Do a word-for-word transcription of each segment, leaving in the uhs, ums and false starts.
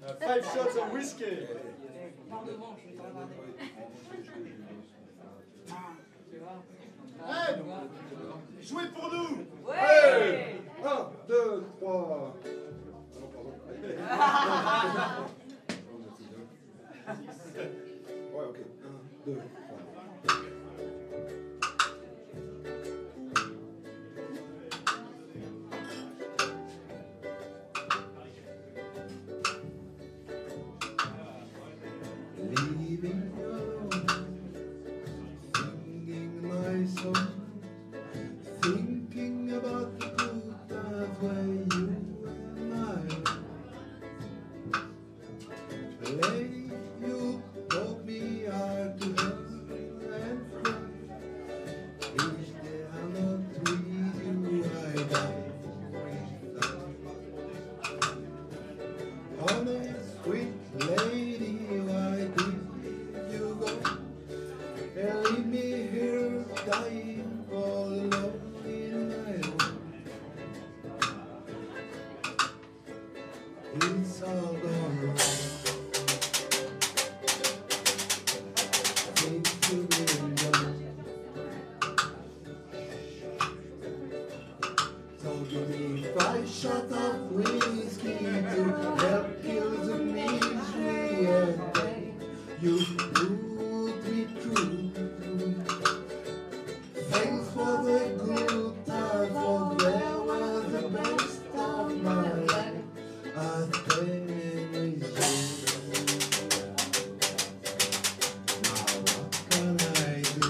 Five shots of whiskey. Ed, jouez pour nous. Ouais. Un, deux, trois. Ouais, ok. Un, deux, trois. Leaving home, singing my song, thinking about the good times where you and I lay. You taught me how to hug and cry. Each day I'm not with you, I die with honest, sweet lady. Why did you go and leave me here dying all alone in my room? It's all gone wrong. Things you've been done. So give me five shots of whiskey to help kill the misery and pain. You put me through. Thanks for the good times, for they were the best of my life. I spent with you. Now what can I do?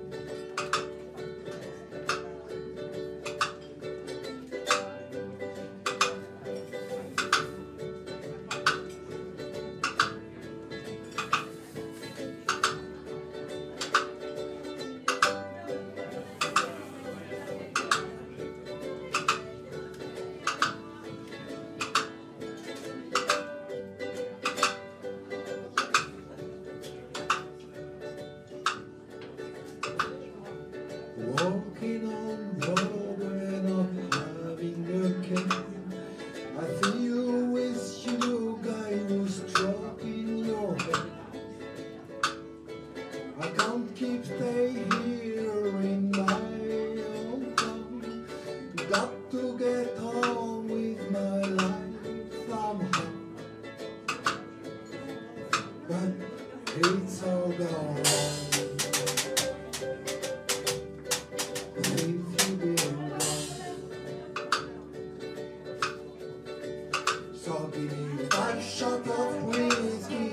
Walking on Broadway, not having a care. I see you with you, guy who's stroking your hair. I can't keep staying here in my own town. Got to get on with my life somehow. But it's all gone wrong. So give me five shots of whiskey